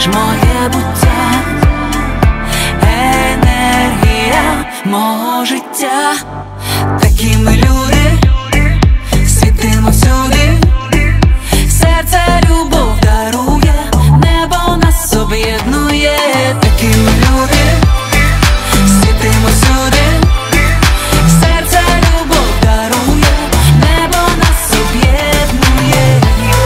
моє буття, енергія мого життя. Такі ми люди, світимо всюди, серце любов дарує, небо нас об'єднує. Такі ми люди, світимо всюди, серце любов дарує, небо нас об'єднує.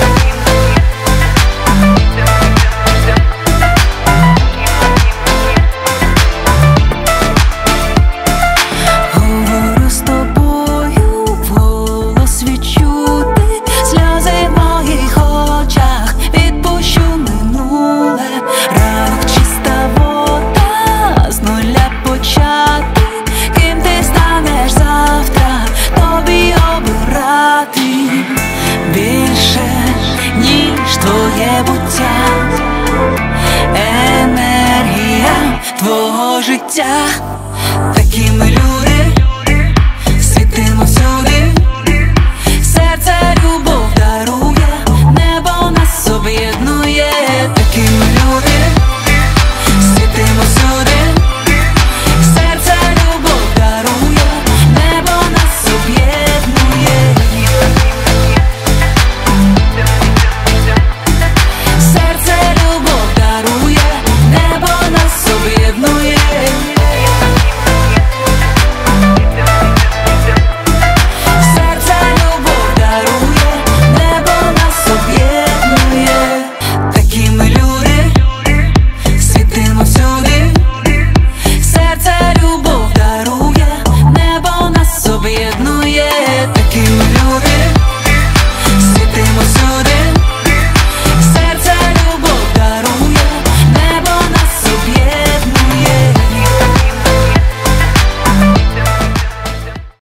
Говорю з тобою, голос відчути, сльози в моїх очах, відпущу минуле. Ранок чиста вода, з нуля почати. Ким ти станеш завтра, тобі обирати. Більше, ніж твоє буття, енергія твого життя. Такі ми